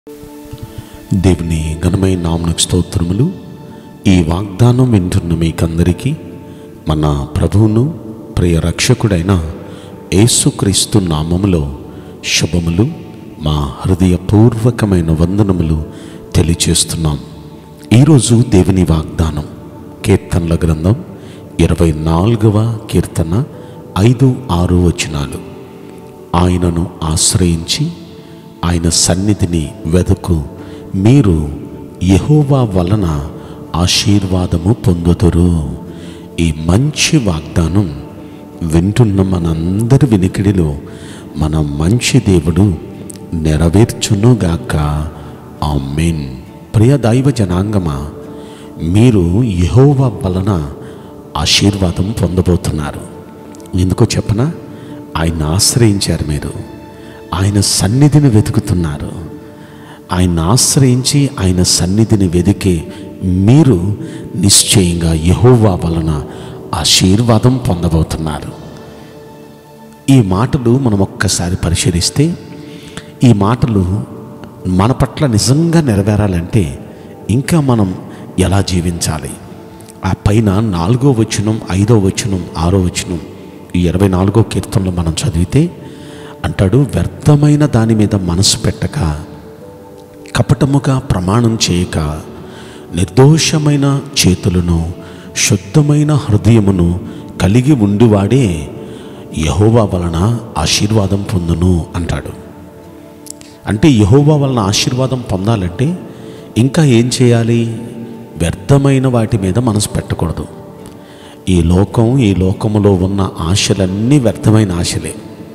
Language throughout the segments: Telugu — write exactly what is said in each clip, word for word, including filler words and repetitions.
దేవుని ఘనమైన నామమునకు స్తోత్రములు. ఈ వాగ్దానం వింటున్న మీకందరికీ మన ప్రభువును ప్రియ రక్షకుడైన యేసుక్రీస్తు నామములో శుభములు, మా హృదయపూర్వకమైన వందనములు తెలియచేస్తున్నాం. ఈరోజు దేవుని వాగ్దానం కీర్తనల గ్రంథం ఇరవై నాలుగవ కీర్తన ఐదు ఆరు వచనాలు. ఆయనను ఆశ్రయించి ఆయన సన్నిధిని వెదకు, మీరు యెహోవా వలన ఆశీర్వాదము పొందుదురు. ఈ మంచి వాగ్దానం వింటున్న మనందరి వినికిడిలో మన మంచి దేవుడు నెరవేర్చునుగాక. ఆమేన్. ప్రియ దైవ జనాంగమా, మీరు యెహోవా వలన ఆశీర్వాదం పొందబోతున్నారు. ఎందుకో చెప్పనా? ఆయన ఆశ్రయించారు, మీరు ఆయన సన్నిధిని వెతుకుతున్నారు. ఆయన ఆశ్రయించి ఆయన సన్నిధిని వెదికే మీరు నిశ్చయంగా యెహోవా వలన ఆశీర్వాదం పొందబోతున్నారు. ఈ మాటలు మనం ఒక్కసారి పరిశీలిస్తే, ఈ మాటలు మన పట్ల నిజంగా నెరవేరాలంటే ఇంకా మనం ఎలా జీవించాలి? ఆ పైన నాలుగో వచనం, ఐదో వచనం, ఆరో వచనం, ఈ ఇరవై నాలుగో కీర్తనలో మనం చదివితే అంటాడు, వ్యర్థమైన దాని మీద మనసు పెట్టక, కపటముగా ప్రమాణం చేయక, నిర్దోషమైన చేతులను శుద్ధమైన హృదయమును కలిగి ఉండివాడే యెహోవా వలన ఆశీర్వాదం పొందును అంటాడు. అంటే యెహోవా వలన ఆశీర్వాదం పొందాలంటే ఇంకా ఏం చేయాలి? వ్యర్థమైన వాటి మీద మనసు పెట్టకూడదు. ఈ లోకం, ఈ లోకములో ఉన్న ఆశలన్నీ వ్యర్థమైన ఆశలే.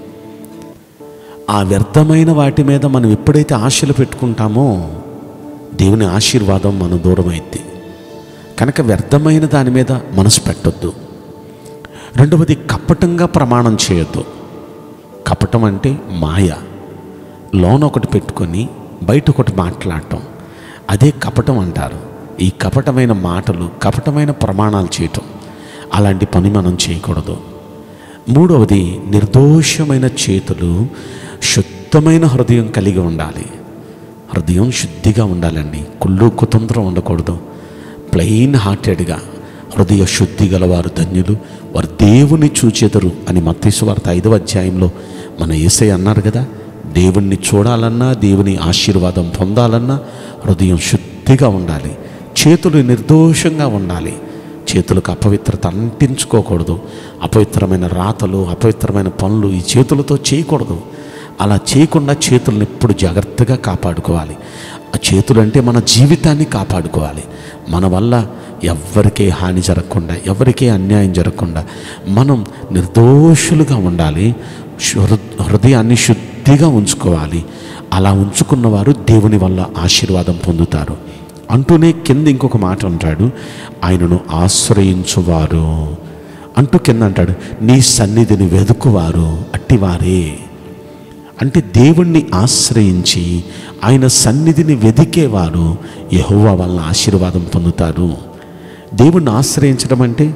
ఆ వ్యర్థమైన వాటి మీద మనం ఎప్పుడైతే ఆశలు పెట్టుకుంటామో దేవుని ఆశీర్వాదం మన దూరం అయింది. కనుక వ్యర్థమైన దాని మీద మనసు పెట్టొద్దు. రెండవది, కపటంగా ప్రమాణం చేయొద్దు. కపటం అంటే మాయ. లోన ఒకటి పెట్టుకొని బయట ఒకటి మాట్లాడటం, అదే కపటం అంటారు. ఈ కపటమైన మాటలు, కపటమైన ప్రమాణాలు చేయటం, అలాంటి పని మనం చేయకూడదు. మూడవది, నిర్దోషమైన చేతులు శుద్ధమైన హృదయం కలిగి ఉండాలి. హృదయం శుద్ధిగా ఉండాలండి. కుళ్ళు కుతంత్రం ఉండకూడదు. ప్లెయిన్ హార్టెడ్గా హృదయ శుద్ధి గలవారు ధన్యులు, వారు దేవుని చూచెదరు అని మత్తయి సువార్త ఐదవ అధ్యాయంలో మన యేసయ్య అన్నారు కదా. దేవుణ్ణి చూడాలన్నా, దేవుని ఆశీర్వాదం పొందాలన్నా హృదయం శుద్ధిగా ఉండాలి. చేతులు నిర్దోషంగా ఉండాలి. చేతులకు అపవిత్రత అంటించుకోకూడదు. అపవిత్రమైన రాతలు, అపవిత్రమైన పనులు ఈ చేతులతో చేయకూడదు. అలా చేయకుండా చేతులను ఎప్పుడు జాగ్రత్తగా కాపాడుకోవాలి. ఆ చేతులు అంటే మన జీవితాన్ని కాపాడుకోవాలి. మన వల్ల ఎవరికే హాని జరగకుండా, ఎవరికే అన్యాయం జరగకుండా మనం నిర్దోషులుగా ఉండాలి. హృదయాన్ని శుద్ధిగా ఉంచుకోవాలి. అలా ఉంచుకున్నవారు దేవుని వల్ల ఆశీర్వాదం పొందుతారు. అంటూనే కింద ఇంకొక మాట అంటాడు, ఆయనను ఆశ్రయించువారు అంటూ కింద అంటాడు, నీ సన్నిధిని వెదుకువారు అట్టివారే. అంటే దేవుణ్ణి ఆశ్రయించి ఆయన సన్నిధిని వెదికేవారు యెహోవా వలన ఆశీర్వాదం పొందుతారు. దేవుణ్ణి ఆశ్రయించడం అంటే,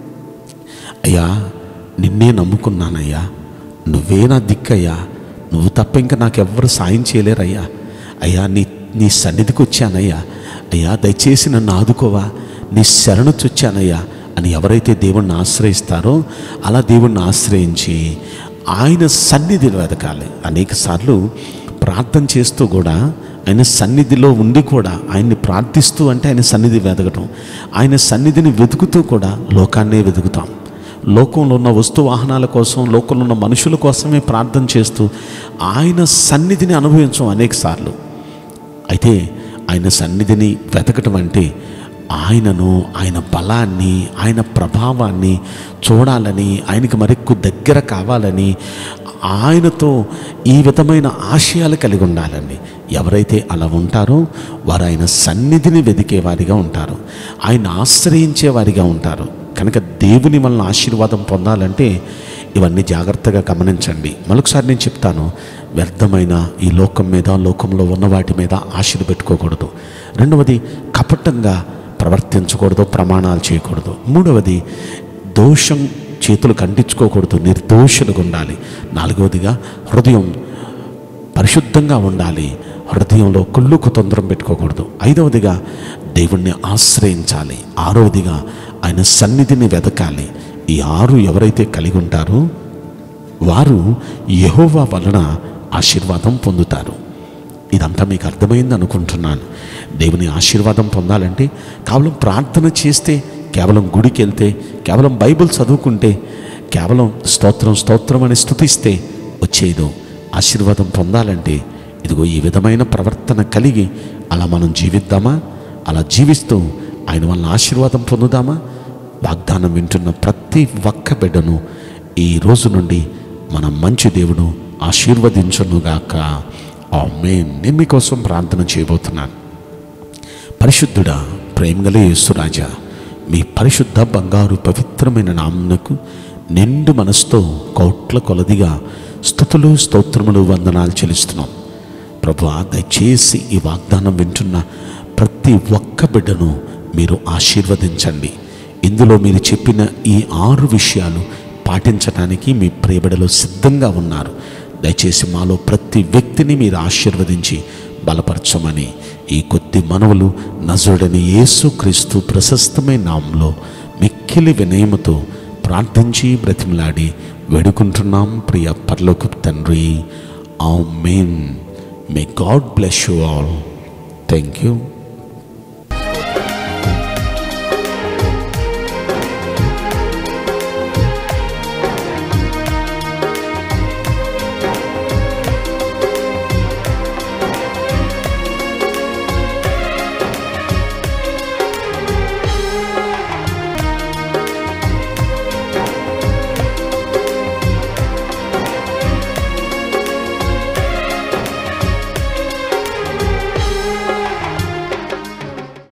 అయ్యా నిన్నే నమ్ముకున్నానయ్యా, నువ్వే నా దిక్కయ్యా, నువ్వు తప్ప ఇంకా నాకెవ్వరు సాయం చేయలేరయ్యా, అయ్యా నీ నీ సన్నిధికి వచ్చానయ్యా, అయ్యా దయచేసి నన్ను ఆదుకోవా, నీ శరణు చొచ్చానయ్యా అని ఎవరైతే దేవుణ్ణి ఆశ్రయిస్తారో అలా దేవుణ్ణి ఆశ్రయించి ఆయన సన్నిధిని వెతకాలి. అనేక సార్లు ప్రార్థన చేస్తూ కూడా, ఆయన సన్నిధిలో ఉండి కూడా ఆయన్ని ప్రార్థిస్తూ అంటే ఆయన సన్నిధి వెతకటం, ఆయన సన్నిధిని వెతుకుతూ కూడా లోకాన్నే వెతుకుతాం. లోకంలో ఉన్న వస్తు వాహనాల కోసం, లోకంలో ఉన్న మనుషుల కోసమే ప్రార్థన చేస్తూ ఆయన సన్నిధిని అనుభవించాం అనేక సార్లు. అయితే ఆయన సన్నిధిని వెతకటం అంటే ఆయనను, ఆయన బలాన్ని, ఆయన ప్రభావాన్ని చూడాలని, ఆయనకి మరెక్కువ దగ్గర కావాలని, ఆయనతో ఈ విధమైన ఆశయాలు కలిగి ఉండాలని. ఎవరైతే అలా ఉంటారో వారు ఆయన సన్నిధిని వెదికే వారిగా ఉంటారు, ఆయన ఆశ్రయించే వారిగా ఉంటారు. కనుక దేవుని వలన ఆశీర్వాదం పొందాలంటే ఇవన్నీ జాగ్రత్తగా గమనించండి. మరొకసారి నేను చెప్తాను, వ్యర్థమైన ఈ లోకం మీద, లోకంలో ఉన్న వాటి మీద ఆశలు పెట్టుకోకూడదు. రెండవది, కపటంగా ప్రవర్తించకూడదు, ప్రమాణాలు చేయకూడదు. మూడవది, దోషం చేతులు కంటించుకోకూడదు, నిర్దోషులుగా ఉండాలి. నాలుగవదిగా, హృదయం పరిశుద్ధంగా ఉండాలి. హృదయంలో కుళ్ళుకు తొందరం పెట్టుకోకూడదు. ఐదవదిగా దేవుణ్ణి ఆశ్రయించాలి. ఆరవదిగా ఆయన సన్నిధిని వెతకాలి. ఈ ఆరు ఎవరైతే కలిగి ఉంటారో వారు యెహోవా వలన ఆశీర్వాదం పొందుతారు. ఇదంతా మీకు అర్థమైంది అనుకుంటున్నాను. దేవుని ఆశీర్వాదం పొందాలంటే కేవలం ప్రార్థన చేస్తే, కేవలం గుడికి వెళ్తే, కేవలం బైబిల్ చదువుకుంటే, కేవలం స్తోత్రం స్తోత్రం అని స్తుతిస్తే వచ్చేదో. ఆశీర్వాదం పొందాలంటే ఇదిగో ఈ విధమైన ప్రవర్తన కలిగి అలా మనం జీవిద్దామా? అలా జీవిస్తూ ఆయన వలన ఆశీర్వాదం పొందుదామా? వాగ్దానం వింటున్న ప్రతి ఒక్క బిడ్డను ఈ రోజు నుండి మన మంచి దేవుడు ఆశీర్వదించునుగాక. ఆమేన్. నేను మీకోసం ప్రార్థన చేయబోతున్నాను. పరిశుద్ధుడా, ప్రేమగల యేసురాజా, మీ పరిశుద్ధ బంగారు పవిత్రమైన నామమునకు నిండు మనసుతో కోట్ల కొలదిగా స్తుతులు స్తోత్రములు వందనాలు చెల్లిస్తున్నాం. ప్రభువా, దయచేసి ఈ వాగ్దానం వింటున్న ప్రతి ఒక్క బిడ్డను మీరు ఆశీర్వదించండి. ఇందులో మీరు చెప్పిన ఈ ఆరు విషయాలు పాటించడానికి మీ ప్రియబిడలో సిద్ధంగా ఉన్నారు. దయచేసి మాలో ప్రతి వ్యక్తిని మీరు ఆశీర్వదించి బలపరచమని ఈ కొద్ది మనవులు నజరుడైన యేసుక్రీస్తు ప్రశస్తమైన నామములో మిక్కిలి వినయముతో ప్రార్థించి బ్రతిమలాడి వేడుకుంటున్నాం ప్రియ పరలోకపు తండ్రి. Amen. May God bless you all. Thank you.